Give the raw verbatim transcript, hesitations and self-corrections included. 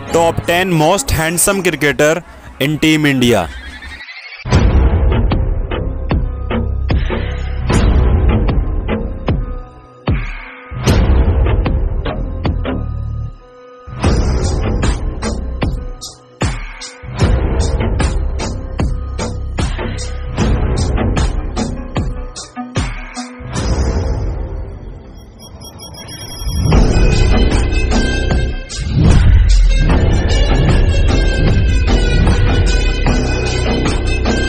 Top ten most handsome cricketer in team India.